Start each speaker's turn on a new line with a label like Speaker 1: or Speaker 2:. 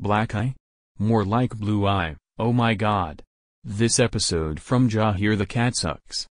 Speaker 1: Black eye? More like blue eye, oh my god. This episode from Yair the cat sucks.